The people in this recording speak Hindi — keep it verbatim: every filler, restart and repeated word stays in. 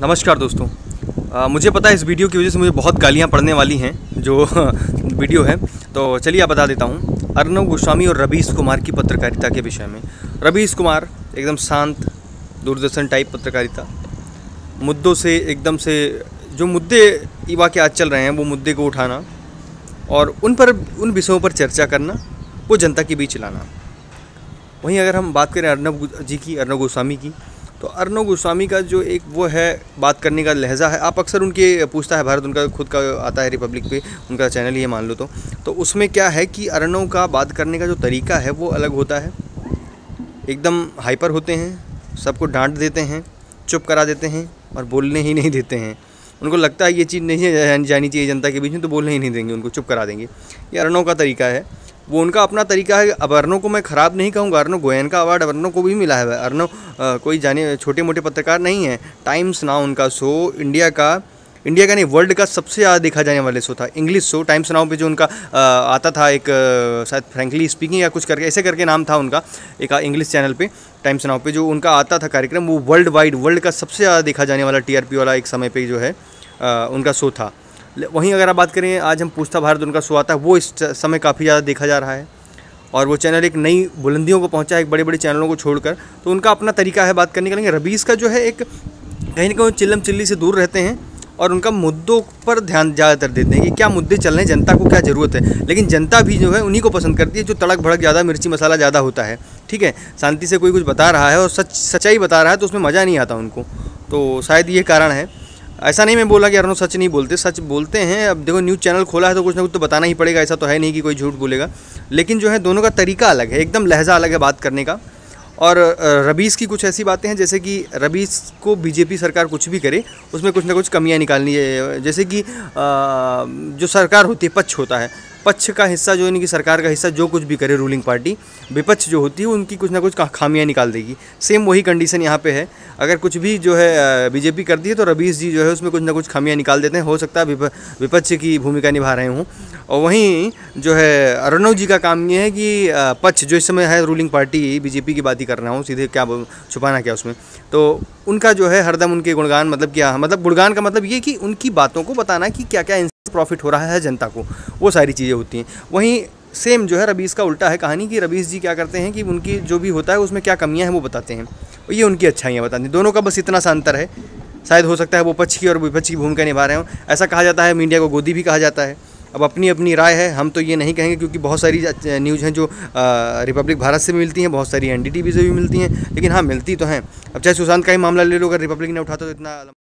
नमस्कार दोस्तों। आ, मुझे पता है इस वीडियो की वजह से मुझे बहुत गालियाँ पड़ने वाली हैं जो वीडियो है, तो चलिए आप बता देता हूँ। अर्नब गोस्वामी और रवीश कुमार की पत्रकारिता के विषय में। रवीश कुमार एकदम शांत दूरदर्शन टाइप पत्रकारिता, मुद्दों से एकदम से जो मुद्दे युवा के आज चल रहे हैं वो मुद्दे को उठाना और उन पर उन विषयों पर चर्चा करना, वो जनता के बीच लाना। वहीं अगर हम बात करें अर्नब जी की, अर्नब गोस्वामी की, तो अर्नब गोस्वामी का जो एक वो है बात करने का लहजा है, आप अक्सर उनके पूछता है भारत, उनका खुद का आता है रिपब्लिक पे, उनका चैनल ही मान लो तो तो उसमें क्या है कि अर्नब का बात करने का जो तरीका है वो अलग होता है। एकदम हाइपर होते हैं, सबको डांट देते हैं, चुप करा देते हैं और बोलने ही नहीं देते हैं। उनको लगता है ये चीज़ नहीं जानी चाहिए जनता के बीच में, तो बोलने ही नहीं देंगे, उनको चुप करा देंगे। ये अर्नब का तरीका है, वो उनका अपना तरीका है। अब अर्नब को मैं ख़राब नहीं कहूँगा, अर्नब गोयन का अवार्ड अर्नब को भी मिला है। अर्नब कोई जाने छोटे मोटे पत्रकार नहीं है। टाइम्स नाउ उनका शो इंडिया का इंडिया का नहीं वर्ल्ड का सबसे ज़्यादा देखा जाने वाले शो था, इंग्लिश शो। टाइम्स नाउ पे जो उनका आ, आता था एक शायद फ्रैंकली स्पीकिंग या कुछ करके ऐसे करके नाम था उनका, एक इंग्लिश चैनल पे टाइम्स नाउ पे जो उनका आता था कार्यक्रम, वो वर्ल्ड वाइड वर्ल्ड का सबसे ज़्यादा देखा जाने वाला टीआरपी वाला एक समय पे जो है आ, उनका शो था। वहीं अगर आप बात करें आज हम पूछता भारत उनका शो आता है, वो इस समय काफ़ी ज़्यादा देखा जा रहा है और वो चैनल एक नई बुलंदियों को पहुंचा है, एक बड़े बड़े चैनलों को छोड़कर। तो उनका अपना तरीका है बात करने का। लेकिन रवीश का जो है एक कहीं ना कहीं चिल्लम चिल्ली से दूर रहते हैं और उनका मुद्दों पर ध्यान ज़्यादातर देते हैं कि क्या मुद्दे चल रहे हैं, जनता को क्या ज़रूरत है। लेकिन जनता भी जो है उन्हीं को पसंद करती है जो तड़क भड़क ज़्यादा, मिर्ची मसाला ज़्यादा होता है। ठीक है, शांति से कोई कुछ बता रहा है और सच सच्चाई बता रहा है तो उसमें मज़ा नहीं आता उनको। तो शायद ये कारण है। ऐसा नहीं मैं बोला कि अर्नब सच नहीं बोलते, सच बोलते हैं। अब देखो न्यूज़ चैनल खोला है तो कुछ ना कुछ तो बताना ही पड़ेगा, ऐसा तो है नहीं कि कोई झूठ बोलेगा। लेकिन जो है दोनों का तरीका अलग है, एकदम लहजा अलग है बात करने का। और रवीश की कुछ ऐसी बातें हैं जैसे कि रवीश को बीजेपी सरकार कुछ भी करे उसमें कुछ ना कुछ कमियां निकालनी है। जैसे कि जो सरकार होती है, पक्ष होता है, पक्ष का हिस्सा जो इनकी सरकार का हिस्सा जो कुछ भी करे रूलिंग पार्टी, विपक्ष जो होती है उनकी कुछ ना कुछ खामियां निकाल देगी। सेम वही कंडीशन यहाँ पे है। अगर कुछ भी जो है बीजेपी करती है तो रवीश जी जो है उसमें कुछ ना कुछ खामियां निकाल देते हैं। हो सकता है विपक्ष की भूमिका निभा रहे हों। और वहीं जो है अर्नब जी का काम ये है कि पक्ष जो इस समय है रूलिंग पार्टी बीजेपी की बात ही कर रहा हूँ, सीधे क्या छुपाना क्या उसमें, तो उनका जो है हरदम उनके गुणगान, मतलब क्या मतलब गुणगान का मतलब ये कि उनकी बातों को बताना कि क्या क्या प्रॉफिट हो रहा है जनता को, वो सारी चीज़ें होती हैं। वहीं सेम जो है रवीश का उल्टा है कहानी कि रवीश जी क्या करते हैं कि उनकी जो भी होता है उसमें क्या कमियां हैं वो बताते हैं और ये उनकी अच्छाइयाँ बताते हैं। दोनों का बस इतना सा अंतर है। शायद हो सकता है वो पक्ष की और विपक्ष की भूमिका निभा रहे हों। ऐसा कहा जाता है, मीडिया को गोदी भी कहा जाता है। अब अपनी अपनी राय है, हम तो ये नहीं कहेंगे क्योंकि बहुत सारी न्यूज़ हैं जो रिपब्लिक भारत से मिलती हैं, बहुत सारी एनडीटीवी से भी मिलती हैं, लेकिन हाँ मिलती तो हैं। अब चाहे सुशांत का ही मामला ले लो, अगर रिपब्लिक ने उठाता तो इतना